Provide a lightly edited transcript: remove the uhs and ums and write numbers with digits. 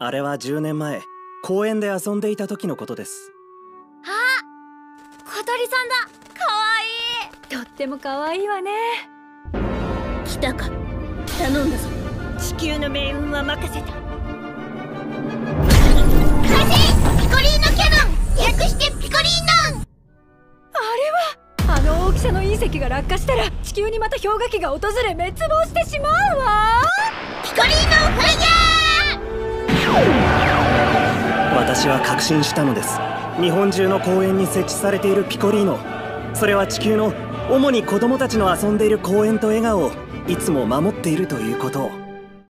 あれは10年前、公園で遊んでいた時のことです。 あ、小鳥さんだ。かわいい。 とってもかわいいわね。 来たか。頼んだぞ。地球の命運は任せた。 開始。ピコリーノキャノン、略してピコリーノン。 あの大きさの隕石が落下したら地球にまた氷河期が訪れ滅亡してしまうわ。 ピコリーノファイヤー。私は確信したのです。日本中の公園に設置されているピコリーノ、それは地球の主に子供たちの遊んでいる公園と笑顔をいつも守っているということを。